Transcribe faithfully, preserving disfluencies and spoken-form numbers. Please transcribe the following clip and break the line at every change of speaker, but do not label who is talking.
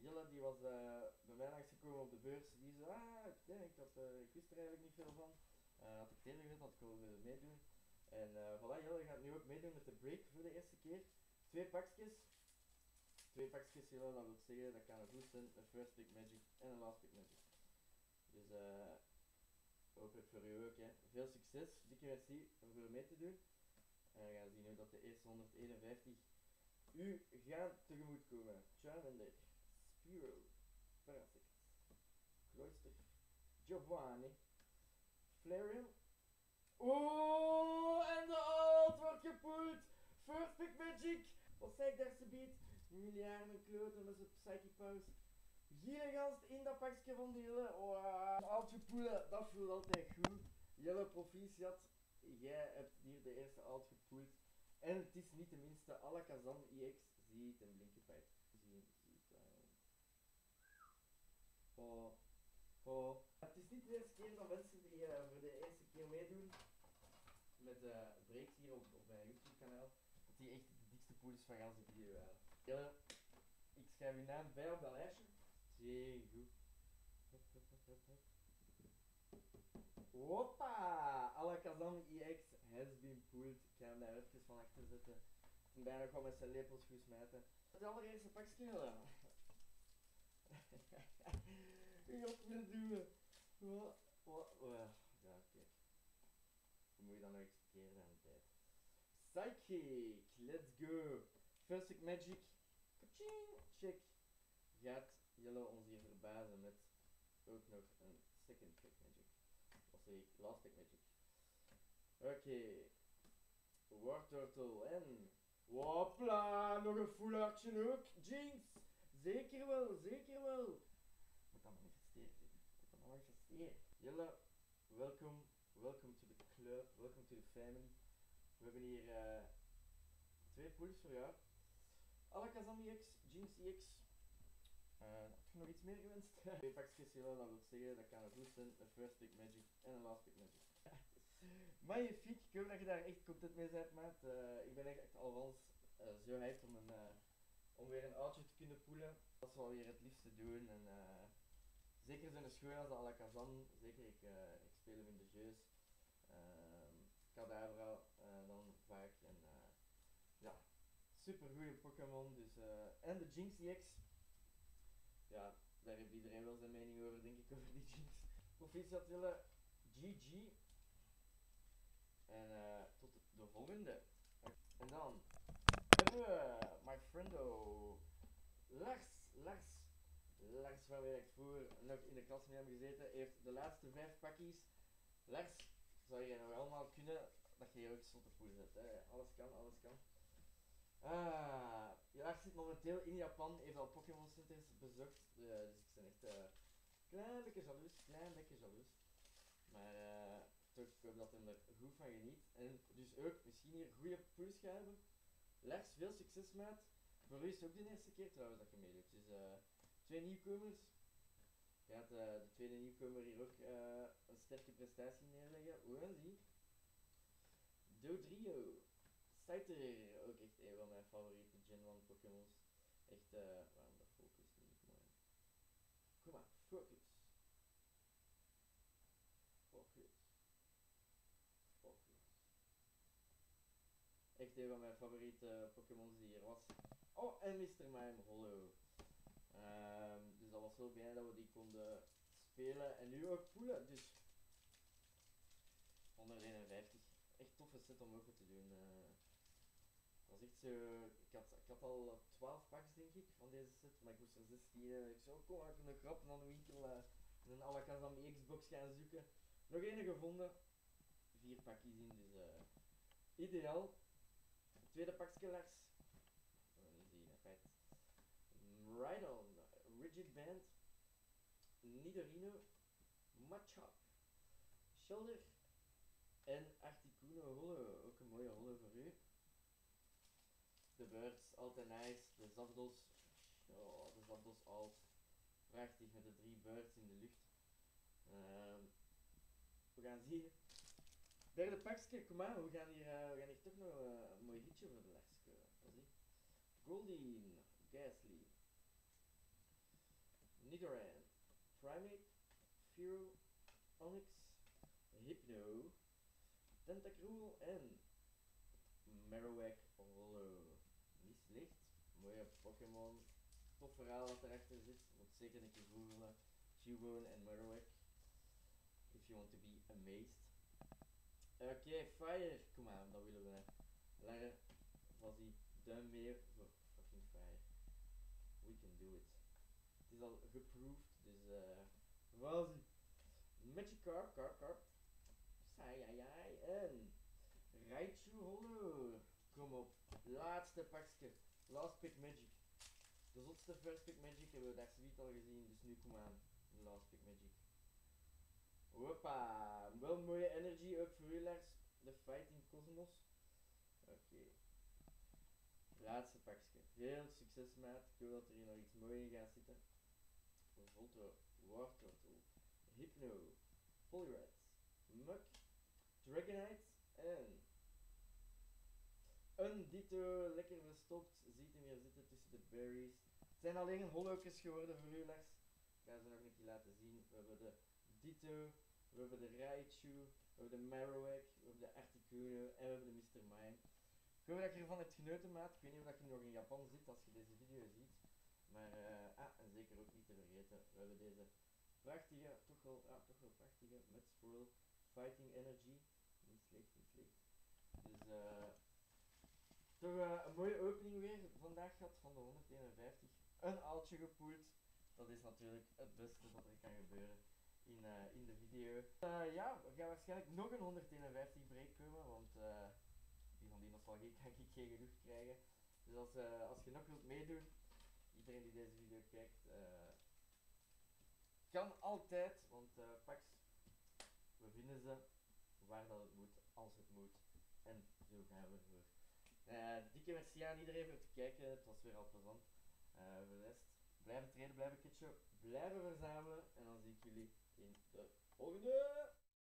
Jelle die was uh, bij mij langsgekomen op de beurs. Die zei, ah, ik, ik, had, uh, ik wist er eigenlijk niet veel van. Uh, had ik het eerder gezegd, had ik wel willen meedoen. En uh, voilà, Jelle gaat nu ook meedoen met de break voor de eerste keer. Twee pakjes. Twee pakjes, Jelle, dat wil zeggen, dat kan een goed zijn. Een first pick magic en een last pick magic. Dus uh, hopelijk voor u ook, hè. Veel succes, dikke merci voor mee te doen. En we gaan zien hoe dat de eerste honderdeenenvijftig u gaan tegemoet komen. Charmander, Spearow, Parasect, Cloyster, Giovanni, Flareon. Oeh, en de alt wordt gepoeld. First pick magic. Wat zei ik daar ze biedt? Miljarden kloten met zijn psychic powers. Gierengast in dat pakje van de Jelle. Oh, altje poelen, dat voelt altijd goed. Jelle proficiat. Jij hebt hier de eerste alt gepoeld. En het is niet de minste Alakazam I X. Zie het en blinken pijp. Zie, zie het wel. Oh, oh. Het is niet de eerste keer dat mensen die uh, voor de eerste keer meedoen met uh, breaks hier op, op mijn YouTube kanaal, dat die echt de dikste pools van gaan zijn video halen. Jelle, ik schrijf uw naam bij op dat lijstje. Zeer goed. Hup, hup, hup, hup, hup. Hoppa! Alakazam I X has been pulled. Ik ga hem daar even van achter zetten. En bijna gewoon met zijn lepels goed smijten. Het allereerste pakje Jelle. God wil doen. Wat? Wat? Ja, oké. Dan moet je dan nog exporteren aan de tijd. Psychic, let's go. First pick magic. Kaching, check. Gaat Jelle ons hier verbazen met ook nog een second pick magic. Of zeg ik, last pick magic. Oké. Okay. War Turtle en... Hopla, nog een full artje ook. Jinx. Zeker wel, zeker wel. Moet dat manifesteren. Moet dat manifesteren. Jelle, welkom. Welcome to the club. Welcome to the family. We hebben hier uh, twee pools voor jou. Alakazam I X, Jinx I X. Uh, had je nog iets meer gewenst? Twee pakjes Jelle, dat wil zeggen, dat kan een goed zijn. Een first pick magic en een last pick magic. Magnifiek, ik hoop dat je daar echt content mee bent, maat. Uh, ik ben echt alvast uh, zo hyped om, een, uh, om weer een oudje te kunnen poelen. Dat is wel weer het liefste doen. En, uh, zeker zo'n schoon als de Alakazam, zeker ik, uh, ik speel hem in de jeux. Uh, Kadabra uh, dan vaak. En uh, ja, super goede Pokémon. Dus, uh, en de Jinx I X. Ja, daar heeft iedereen wel zijn mening over, denk ik, over die Jinx. Proficiat Jelle, G G. En uh, tot de volgende. En dan hebben we my friendo Lars. Lars. Lars waar wij voor nog in de klas mee hebben gezeten, heeft de laatste vijf pakjes. Lars, zou je nog allemaal kunnen dat je hier ook zotte poel zet. Hè? Alles kan, alles kan. Ah, Lars zit momenteel in Japan, heeft al Pokémon Centers bezocht. Uh, dus ik ben echt een uh, klein beetje jaloers, klein beetje jaloers. Maar uh, toch, ik hoop dat hij er goed van geniet. En dus ook misschien hier goede pools gaan hebben. Lars, veel succes maat. Voor u is het ook de eerste keer trouwens dat je meedoet. Dus uh, twee nieuwkomers. Gaat uh, de tweede nieuwkomer hier ook uh, een sterke prestatie neerleggen. Hoe gaan ze? Dodrio. Scyther, ook echt een van mijn favoriete Gen one Pokémons. Echt, uh, waarom dat focus niet mooi. Kom maar, focus. Focus. Focus. Echt een van mijn favoriete Pokémons die hier was. Oh, en mister Mime Hollow. Um, dus dat was wel blij dat we die konden spelen en nu ook poelen. Dus honderdeenenvijftig. Echt toffe set om open te doen. Uh, dat was echt zo. Ik had, ik had al twaalf packs denk ik van deze set, maar ik moest er zestien. Uh, ik zou kom even een grap naar de winkel uh, en een Alakazam Xbox gaan zoeken. Nog één gevonden. Vier pakjes in, dus uh, ideaal. Tweede pakje Lars. Oh, niet zien, feit. Rhydon, Rigid Band, Nidorino, Machop, Shoulder en Articuno Hollow. Ook een mooie hollow voor u. De birds, altijd nice. De Zapdos, oh, de Zapdos alt. Prachtig met de drie birds in de lucht. Uh, we gaan zien. Derde pakje, kom aan, we gaan hier, uh, we gaan hier toch nog uh, een mooi hitje voor de Lars komen. Goldeen, Ghastly, Nidoran, Primeape, Fearow, Onix, Hypno, Tentacruel en Marowak Hollow. Niet slecht, mooie Pokémon. Tof verhaal dat erachter zit, moet zeker een keer googlen. Cubone en Marowak. If you want to be amazed. Oké, okay, Fire, kom aan, dat willen we. Langer was die duim meer voor fucking Fire. We can do it. Het is al geproved, dus uh, was ie. Magikarp, Carp, Carp. Saiyai en Raichu Hollow. Kom op, laatste pakje. Last pick magic. De zotste first pick magic hebben we daar zoiets al gezien, dus nu kom aan. Last pick magic. Hoppa, wel mooie energy ook voor u Lars. De Fighting Cosmos. Oké. Okay. Laatste pakje. Veel succes maat. Ik hoop dat er hier nog iets moois in gaat zitten. Voltro, Wartortle, Hypno, Poliwrath, Muk, Dragonite en een Ditto lekker verstopt. Ziet hem hier zitten tussen de berries. Het zijn alleen hollowtjes geworden voor u Lars. Ik ga ze nog een keer laten zien. We hebben de Ditto, we hebben de Raichu, we hebben de Marowak, we hebben de Articuno en we hebben de mister Mime. Ik hoop dat je ervan hebt genoten maat. Ik weet niet of je nog in Japan zit als je deze video ziet. Maar, uh, ah, en zeker ook niet te vergeten, we hebben deze prachtige, toch wel, ah, toch wel prachtige met Swirl Fighting Energy. Niet slecht, niet slecht. Dus, uh, toch uh, een mooie opening weer vandaag gehad van de honderdeenenvijftig. Een aaltje gepoeld. Dat is natuurlijk het beste dat er kan gebeuren in, uh, in de video. Uh, ja, we gaan waarschijnlijk nog een honderdeenenvijftig break komen, want uh, die van die nostalgie kan ik geen genoeg krijgen. Dus als, uh, als je nog wilt meedoen, iedereen die deze video kijkt, uh, kan altijd, want uh, Pax, we vinden ze waar dat het moet, als het moet. En zo gaan we ervoor. Uh, dikke merci aan iedereen voor het kijken, het was weer al plezant. Uh, voor de rest, blijven trainen, blijven catchen, blijven verzamelen. En dan zie ik jullie in de volgende.